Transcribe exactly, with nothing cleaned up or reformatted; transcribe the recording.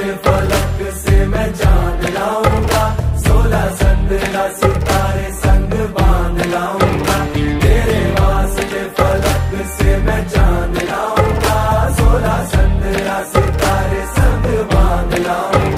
फलक से मैं जान लाऊंगा, सोलह संद्रा सितारे